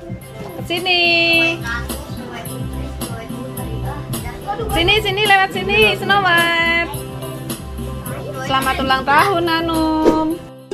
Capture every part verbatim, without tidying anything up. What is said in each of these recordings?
Sini. Sini, sini, lewat sini, Snow White. Selamat ulang tahun, Hanum.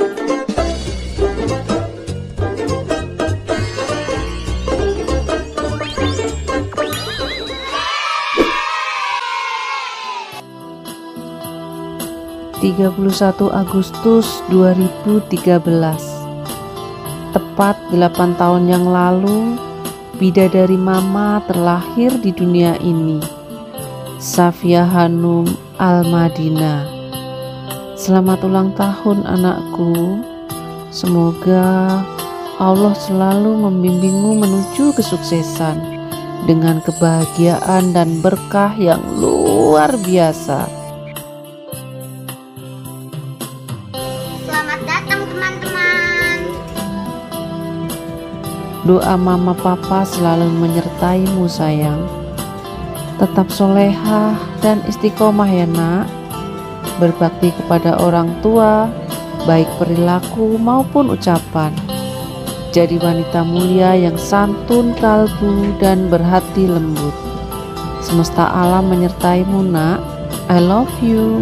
tiga puluh satu Agustus dua ribu tiga belas. Tepat delapan tahun yang lalu, bidadari Mama terlahir di dunia ini, Safia Hanum Al-Madina. Selamat ulang tahun anakku. Semoga Allah selalu membimbingmu menuju kesuksesan dengan kebahagiaan dan berkah yang luar biasa. Selamat datang teman-teman. Doa Mama Papa selalu menyertaimu sayang. Tetap solehah dan istiqomah ya nak. Berbakti kepada orang tua, baik perilaku maupun ucapan. Jadi wanita mulia yang santun kalbu dan berhati lembut. Semesta alam menyertaimu nak. I love you.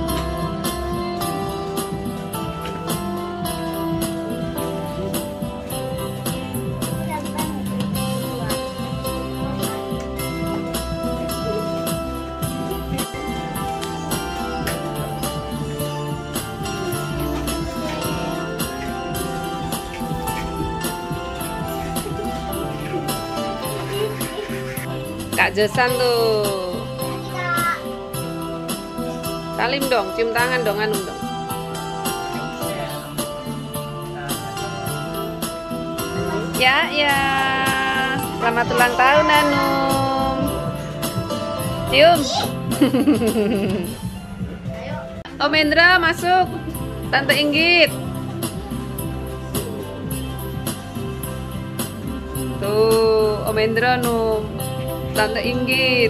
Kak Josan tuh. Salim dong, cium tangan dong, Hanum dong. Ya, ya. Selamat ulang tahun, Hanum. Cium. Om Endra masuk. Tante Inggit. Tuh, Om Endra Num. Tante Inggit.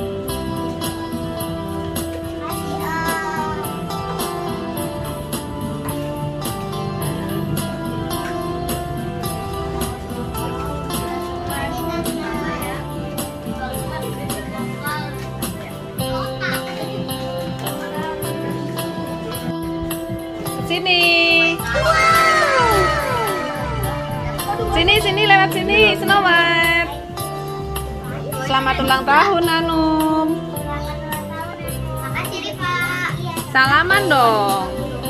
Sini. Sini, sini, lewat sini, Snow White. Selamat ulang tahun, Hanum. Makasih Riva. Salaman dong.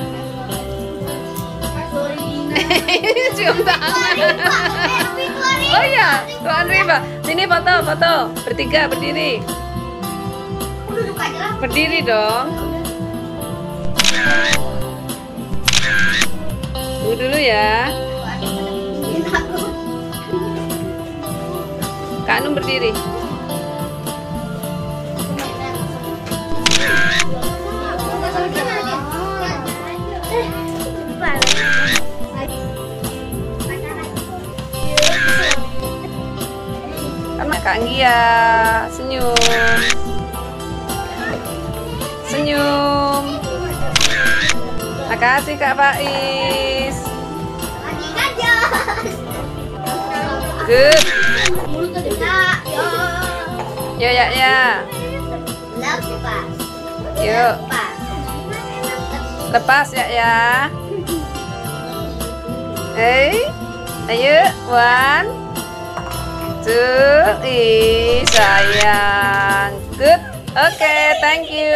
Cium tangan. Oh iya, Tuan Riva. Sini foto, foto. Bertiga, berdiri. Duduk aja lah. Berdiri dong. Tunggu dulu ya. Kak Hanum berdiri. Karena Kak Anggia senyum. Senyum. Makasih Kak Faiz. Good. Yo ya ya. Yuk. Lepas ya ya. Eh, ayo, one, two, ih sayang, good, oke, okay, thank you.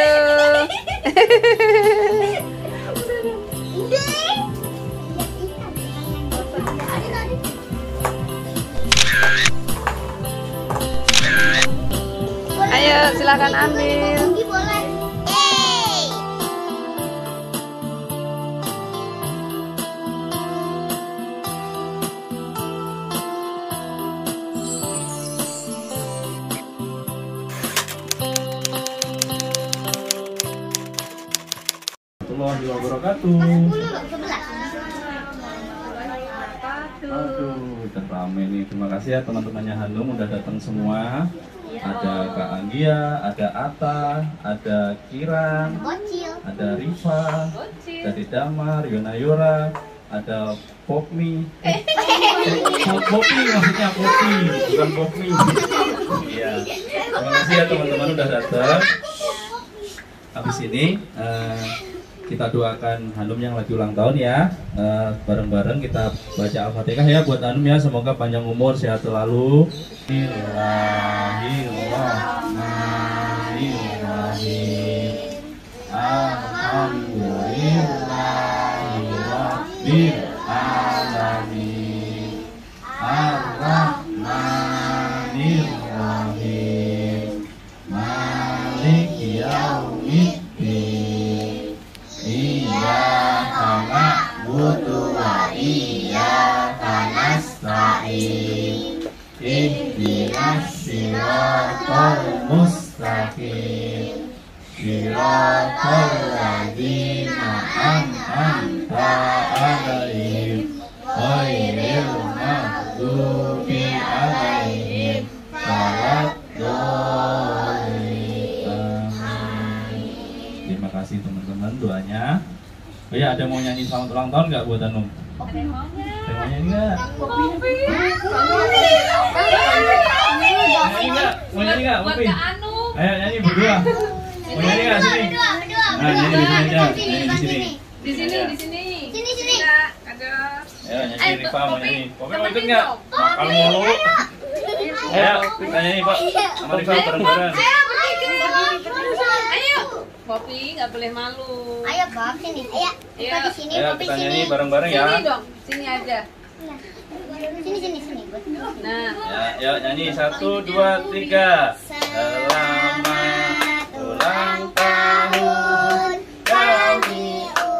Ayo, silakan ambil. Warahmatullahi wabarakatuh. Aduh, udah rame nih. Terima kasih ya teman-temannya Hanum udah datang semua. Ada Kak Anggia, ada Ata, ada Kiran, ada Riva, ada Damar, Yona Yura, ada Popmi. Eh, Popi maksudnya Popi, bukan Popmi. Iya. Terima kasih ya teman-teman udah datang. Habis ini uh, kita doakan Hanum yang lagi ulang tahun ya. Bareng-bareng uh, kita baca Al-Fatihah ya buat Hanum ya. Semoga panjang umur, sehat selalu. Bismillahirrahmanirrahim. Alhamdulillahirabbil alamin. Ar-Rahmanir-Rahim. Maliki yaumiddin. Iyyaka na'budu wa iyyaka nasta'in. Ihdinas siratal mustaqim. Siratal ladzina an'amta 'alaihim ghairil maghdubi 'alaihim waladdallin. Terima kasih teman-teman doanya. Oh ya, ada mau nyanyi selamat ulang tahun nggak buat Hanum? Ada mau nyanyi nggak? Nyanyi nggak? Mau nyanyi nggak? Popi? Ayo nyanyi berdua. Mau nyanyi nggak sini? Nah nyanyi di sini aja. Nyanyi di sini. Di sini, di sini. Sini sini. Ada. Ayo nyanyi Rifa mau nyanyi. Popi mau ikut nggak? Makan mulu. Ayo kita nyanyi Pak. Sama Rifa bareng-bareng. Ayo. Popi nggak boleh malu. Ayo Bob sini. Ayo. Ayo. Di sini. Ayo Bob kita sini. nyanyi bareng-bareng ya. Sini dong, sini aja. Sini sini sini. Nah. Ya, yuk nyanyi satu dua tiga. Selamat ulang tahun kami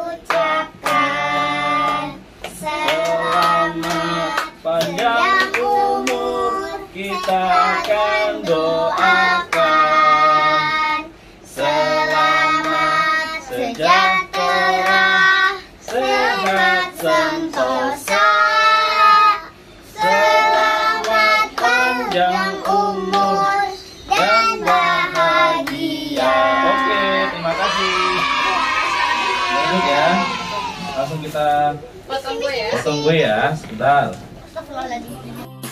ucapkan. Selamat panjang umur kita akan doakan. Selamat sejahtera, sehat sentosa. Selamat panjang umur dan bahagia. Oke, terima kasih. Lanjut ya. Langsung kita Potong gue ya. potong gue ya, sebentar. Astagfirullahaladzim.